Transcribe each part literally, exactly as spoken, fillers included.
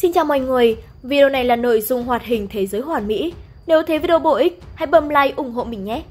Xin chào mọi người, video này là nội dung hoạt hình thế giới hoàn mỹ. Nếu thấy video bổ ích, hãy bấm like ủng hộ mình nhé.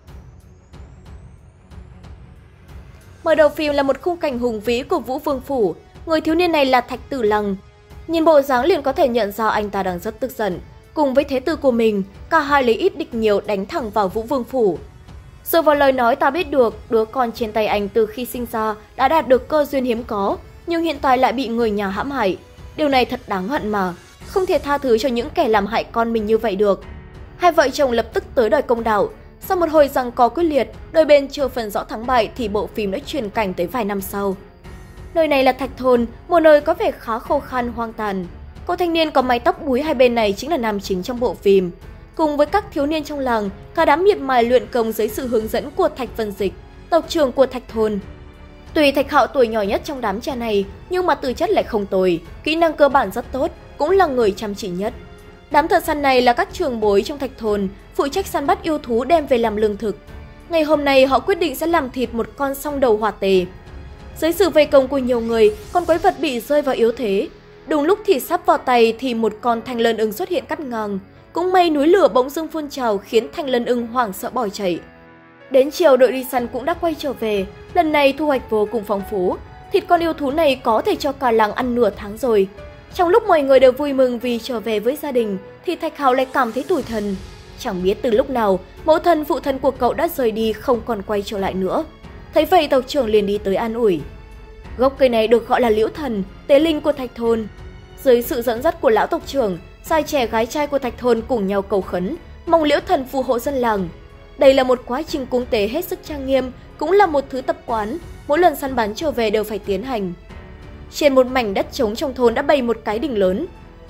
Mở đầu phim là một khung cảnh hùng vĩ của Vũ Vương Phủ. Người thiếu niên này là Thạch Tử Lăng. Nhìn bộ dáng liền có thể nhận ra anh ta đang rất tức giận. Cùng với thế tử của mình, cả hai lấy ít địch nhiều đánh thẳng vào Vũ Vương Phủ. Dựa vào lời nói ta biết được, đứa con trên tay anh từ khi sinh ra đã đạt được cơ duyên hiếm có, nhưng hiện tại lại bị người nhà hãm hại. Điều này thật đáng hận mà, không thể tha thứ cho những kẻ làm hại con mình như vậy được. Hai vợ chồng lập tức tới đòi công đạo. Sau một hồi giằng co quyết liệt, đôi bên chưa phân rõ thắng bại thì bộ phim đã chuyển cảnh tới vài năm sau. Nơi này là Thạch Thôn, một nơi có vẻ khá khô khan hoang tàn. Cô thanh niên có mái tóc búi hai bên này chính là nam chính trong bộ phim. Cùng với các thiếu niên trong làng, cả đám miệt mài luyện công dưới sự hướng dẫn của Thạch Vân Dịch, tộc trưởng của Thạch Thôn. Tuy Thạch Hạo tuổi nhỏ nhất trong đám trẻ này, nhưng mà tư chất lại không tồi, kỹ năng cơ bản rất tốt, cũng là người chăm chỉ nhất. Đám thợ săn này là các trưởng bối trong Thạch Thôn, phụ trách săn bắt yêu thú đem về làm lương thực. Ngày hôm nay họ quyết định sẽ làm thịt một con song đầu hỏa tề. Dưới sự vây công của nhiều người, con quái vật bị rơi vào yếu thế. Đúng lúc thì sắp vào tay thì một con thanh lân ưng xuất hiện cắt ngang. Cũng may núi lửa bỗng dưng phun trào khiến thanh lân ưng hoảng sợ bỏ chạy. Đến chiều đội đi săn cũng đã quay trở về, lần này thu hoạch vô cùng phong phú. Thịt con yêu thú này có thể cho cả làng ăn nửa tháng rồi. Trong lúc mọi người đều vui mừng vì trở về với gia đình, thì Thạch Hạo lại cảm thấy tủi thân. Chẳng biết từ lúc nào, mẫu thân phụ thân của cậu đã rời đi không còn quay trở lại nữa. Thấy vậy tộc trưởng liền đi tới an ủi. Gốc cây này được gọi là Liễu Thần, tế linh của Thạch Thôn. Dưới sự dẫn dắt của lão tộc trưởng, trai trẻ gái trai của Thạch Thôn cùng nhau cầu khấn, mong Liễu Thần phù hộ dân làng. Đây là một quá trình cúng tế hết sức trang nghiêm, cũng là một thứ tập quán, mỗi lần săn bắn trở về đều phải tiến hành. Trên một mảnh đất trống trong thôn đã bày một cái đình lớn.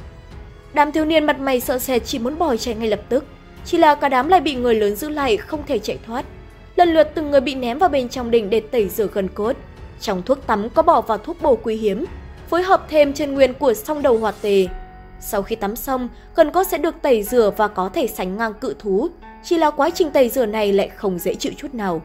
Đám thiếu niên mặt mày sợ sệt chỉ muốn bỏ chạy ngay lập tức, chỉ là cả đám lại bị người lớn giữ lại không thể chạy thoát. Lần lượt từng người bị ném vào bên trong đình để tẩy rửa gân cốt. Trong thuốc tắm có bỏ vào thuốc bổ quý hiếm, phối hợp thêm chân nguyên của song đầu hỏa tề. Sau khi tắm xong, gân cốt sẽ được tẩy rửa và có thể sánh ngang cự thú. Chỉ là quá trình tẩy rửa này lại không dễ chịu chút nào.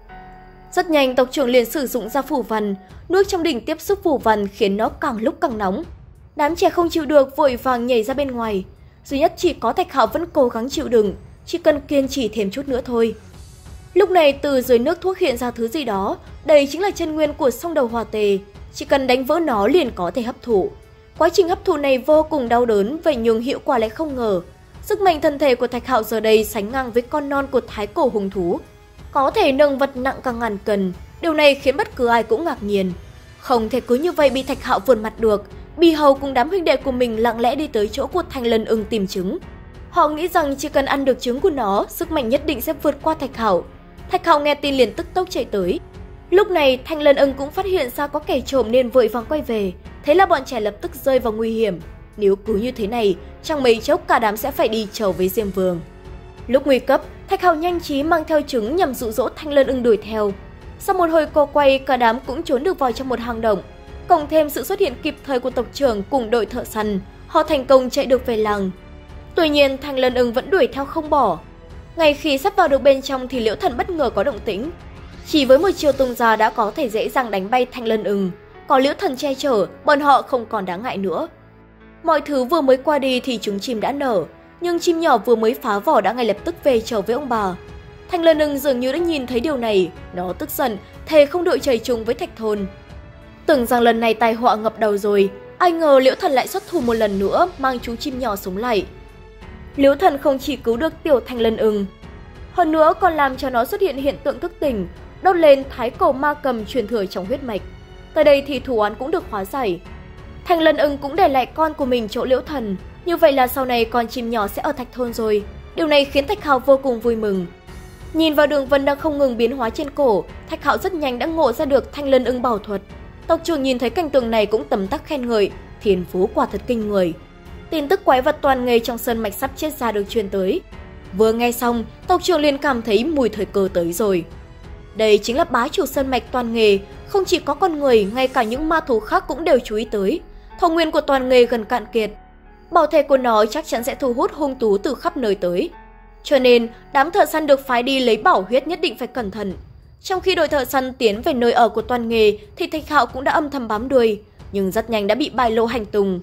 Rất nhanh tộc trưởng liền sử dụng ra phù văn, nước trong đỉnh tiếp xúc phù văn khiến nó càng lúc càng nóng. Đám trẻ không chịu được vội vàng nhảy ra bên ngoài. Duy nhất chỉ có Thạch Hạo vẫn cố gắng chịu đựng, chỉ cần kiên trì thêm chút nữa thôi. Lúc này từ dưới nước thuốc hiện ra thứ gì đó, đây chính là chân nguyên của song đầu hỏa tề, chỉ cần đánh vỡ nó liền có thể hấp thụ. Quá trình hấp thụ này vô cùng đau đớn, vậy nhưng hiệu quả lại không ngờ. Sức mạnh thân thể của Thạch Hạo giờ đây sánh ngang với con non của thái cổ hùng thú, có thể nâng vật nặng cả ngàn cân. Điều này khiến bất cứ ai cũng ngạc nhiên. Không thể cứ như vậy bị Thạch Hạo vượt mặt được. Bì Hầu cùng đám huynh đệ của mình lặng lẽ đi tới chỗ của thanh lân ưng tìm trứng. Họ nghĩ rằng chỉ cần ăn được trứng của nó, sức mạnh nhất định sẽ vượt qua Thạch Hạo. Thạch Hạo nghe tin liền tức tốc chạy tới. Lúc này thanh lân ưng cũng phát hiện ra có kẻ trộm nên vội vàng quay về. Thế là bọn trẻ lập tức rơi vào nguy hiểm. Nếu cứ như thế này, trong mấy chốc cả đám sẽ phải đi chầu với Diêm Vương. Lúc nguy cấp, Thạch Hạo nhanh trí mang theo trứng nhằm dụ dỗ thanh lân ưng đuổi theo. Sau một hồi co quay, cả đám cũng trốn được vào trong một hang động. Cộng thêm sự xuất hiện kịp thời của tộc trưởng cùng đội thợ săn, họ thành công chạy được về làng. Tuy nhiên, thanh lân ưng vẫn đuổi theo không bỏ. Ngay khi sắp vào được bên trong thì Liễu Thần bất ngờ có động tĩnh. Chỉ với một chiêu tung ra đã có thể dễ dàng đánh bay thanh lân ưng. Có Liễu Thần che chở, bọn họ không còn đáng ngại nữa. Mọi thứ vừa mới qua đi thì trứng chim đã nở, nhưng chim nhỏ vừa mới phá vỏ đã ngay lập tức về chầu với ông bà. Thanh lân ưng dường như đã nhìn thấy điều này, nó tức giận, thề không đội trời chung với Thạch Thôn. Tưởng rằng lần này tai họa ngập đầu rồi, ai ngờ Liễu Thần lại xuất thủ một lần nữa, mang chú chim nhỏ sống lại. Liễu Thần không chỉ cứu được tiểu thanh lân ưng, hơn nữa còn làm cho nó xuất hiện hiện tượng thức tỉnh, đốt lên thái cổ ma cầm truyền thừa trong huyết mạch. Tới đây thì thủ án cũng được hóa giải. Thanh lân ưng cũng để lại con của mình chỗ Liễu Thần, như vậy là sau này con chim nhỏ sẽ ở Thạch Thôn rồi. Điều này khiến Thạch Hạo vô cùng vui mừng. Nhìn vào đường vân đang không ngừng biến hóa trên cổ, Thạch Hạo rất nhanh đã ngộ ra được thanh lân ưng bảo thuật. Tộc trưởng nhìn thấy cảnh tượng này cũng tấm tắc khen ngợi, thiên phú quả thật kinh người. Tin tức quái vật toàn nghề trong sơn mạch sắp chết ra được truyền tới. Vừa nghe xong, tộc trưởng liền cảm thấy mùi thời cơ tới rồi. Đây chính là bá chủ sơn mạch toàn nghề, không chỉ có con người, ngay cả những ma thú khác cũng đều chú ý tới. Thọ nguyên của toàn nghề gần cạn kiệt, bảo thể của nó chắc chắn sẽ thu hút hung thú từ khắp nơi tới. Cho nên, đám thợ săn được phái đi lấy bảo huyết nhất định phải cẩn thận. Trong khi đội thợ săn tiến về nơi ở của toàn nghề thì Thạch Hạo cũng đã âm thầm bám đuôi, nhưng rất nhanh đã bị bại lộ hành tung.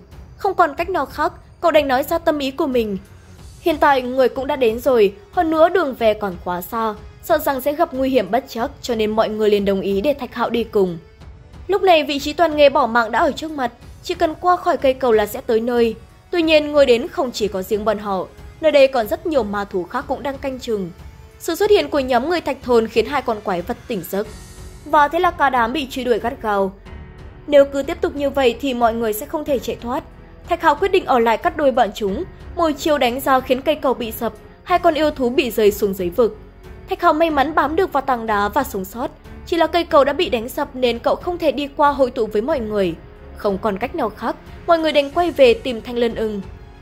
Không còn cách nào khác, cậu đành nói ra tâm ý của mình. Hiện tại người cũng đã đến rồi, hơn nữa đường về còn quá xa, sợ rằng sẽ gặp nguy hiểm bất trắc, cho nên mọi người liền đồng ý để Thạch Hạo đi cùng. Lúc này vị trí Toàn Nghề bỏ mạng đã ở trước mặt, chỉ cần qua khỏi cây cầu là sẽ tới nơi. Tuy nhiên người đến không chỉ có riêng bọn họ, nơi đây còn rất nhiều ma thú khác cũng đang canh chừng. Sự xuất hiện của nhóm người Thạch thôn khiến hai con quái vật tỉnh giấc, và thế là cả đám bị truy đuổi gắt gao. Nếu cứ tiếp tục như vậy thì mọi người sẽ không thể chạy thoát. Thạch Hạo quyết định ở lại cắt đuôi bọn chúng, một chiêu đánh ra khiến cây cầu bị sập, hai con yêu thú bị rơi xuống dưới vực. Thạch Hạo may mắn bám được vào tảng đá và sống sót, chỉ là cây cầu đã bị đánh sập nên cậu không thể đi qua hội tụ với mọi người. Không còn cách nào khác, mọi người đành quay về tìm Thanh Lân Ưng.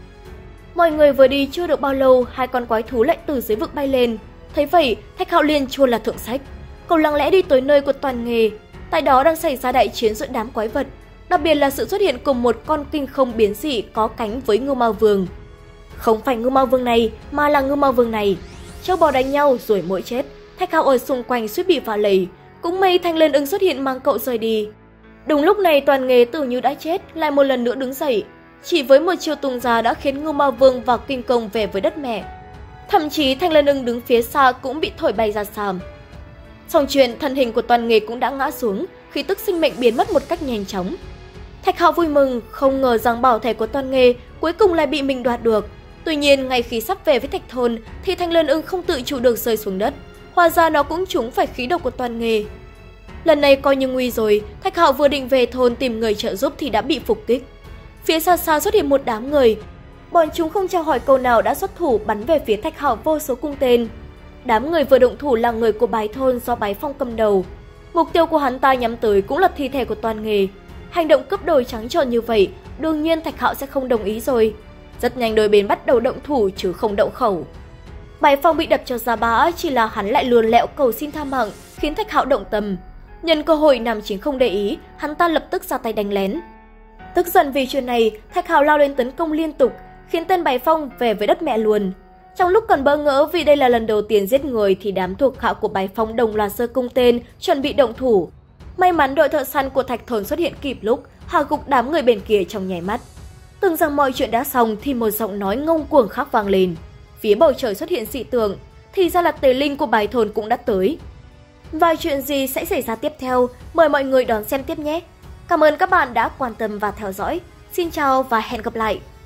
Mọi người vừa đi chưa được bao lâu, hai con quái thú lại từ dưới vực bay lên. Thấy vậy, Thạch Hạo liền chua là thượng sách. Cậu lặng lẽ đi tới nơi của Toàn Nghề. Tại đó đang xảy ra đại chiến giữa đám quái vật, đặc biệt là sự xuất hiện cùng một con kinh không biến dị có cánh với Ngưu Ma Vương. Không phải Ngưu Ma Vương này, mà là Ngưu Ma Vương này. Châu bò đánh nhau rồi mỗi chết, Thạch Hạo ở xung quanh suýt bị phá lầy. Cũng may Thanh Lân Ưng xuất hiện mang cậu rời đi. Đúng lúc này Toàn Nghề tưởng như đã chết lại một lần nữa đứng dậy. Chỉ với một chiêu tung ra đã khiến Ngưu Ma Vương và kinh công về với đất mẹ. Thậm chí Thanh Lân Ưng đứng phía xa cũng bị thổi bay ra xa. Xong chuyện, thân hình của Toàn Nghề cũng đã ngã xuống, khí tức sinh mệnh biến mất một cách nhanh chóng. Thạch Hạo vui mừng, không ngờ rằng bảo thể của Toàn Nghề cuối cùng lại bị mình đoạt được. Tuy nhiên, ngay khi sắp về với Thạch thôn thì Thanh Lân Ưng không tự chủ được rơi xuống đất. Hóa ra nó cũng trúng phải khí độc của Toàn Nghề. Lần này coi như nguy rồi, Thạch Hạo vừa định về thôn tìm người trợ giúp thì đã bị phục kích. Phía xa xa xuất hiện một đám người. Bọn chúng không chào hỏi câu nào đã xuất thủ bắn về phía Thạch Hạo vô số cung tên. Đám người vừa động thủ là người của Bái thôn do Bái Phong cầm đầu. Mục tiêu của hắn ta nhắm tới cũng là thi thể của Toàn Nghề. Hành động cướp đồi trắng trợn như vậy, đương nhiên Thạch Hạo sẽ không đồng ý rồi. Rất nhanh đôi bên bắt đầu động thủ chứ không động khẩu. Bái Phong bị đập cho ra bã, chỉ là hắn lại luồn lẹo cầu xin tha mạng, khiến Thạch Hạo động tâm. Nhân cơ hội Nam Chính không để ý, hắn ta lập tức ra tay đánh lén. Tức giận vì chuyện này, Thạch Hạo lao lên tấn công liên tục, khiến tên Bái Phong về với đất mẹ luôn. Trong lúc còn bỡ ngỡ vì đây là lần đầu tiên giết người thì đám thuộc hạ của Bái Phong đồng loạt giơ cung tên, chuẩn bị động thủ. May mắn đội thợ săn của Thạch thôn xuất hiện kịp lúc, hạ gục đám người bên kia trong nháy mắt. Tưởng rằng mọi chuyện đã xong thì một giọng nói ngông cuồng khác vang lên. Phía bầu trời xuất hiện dị tượng, thì ra là Tề Linh của Bái thôn cũng đã tới. Và chuyện gì sẽ xảy ra tiếp theo, mời mọi người đón xem tiếp nhé. Cảm ơn các bạn đã quan tâm và theo dõi. Xin chào và hẹn gặp lại!